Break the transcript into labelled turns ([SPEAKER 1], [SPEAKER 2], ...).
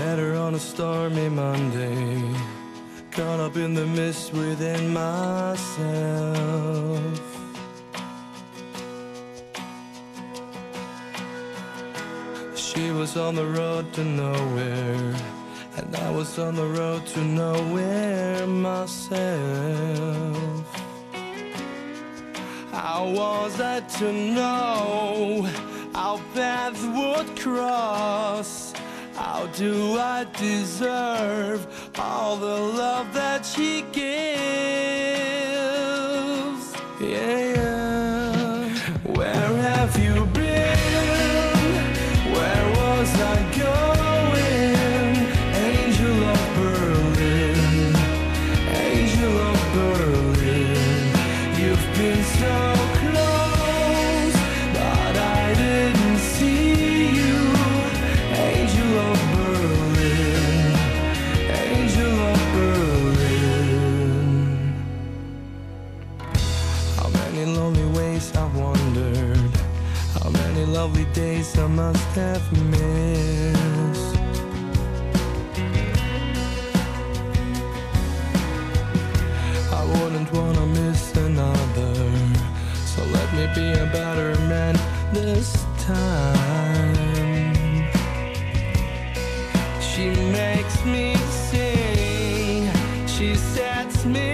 [SPEAKER 1] met her on a stormy Monday, caught up in the mist within myself. She was on the road to nowhere, and I was on the road to nowhere myself. How was I to know our paths would cross? How do I deserve all the love that she gives? Yeah, yeah. Where have you been? Where was I going? Angel of Berlin, angel of Berlin. You've been so close, but I didn't see you. Angel of Berlin, angel of Berlin. How many lonely ways I've wandered, how many lovely days I must have missed. I wouldn't wanna miss another, so let me be a better man this time. She makes me sing, she sets me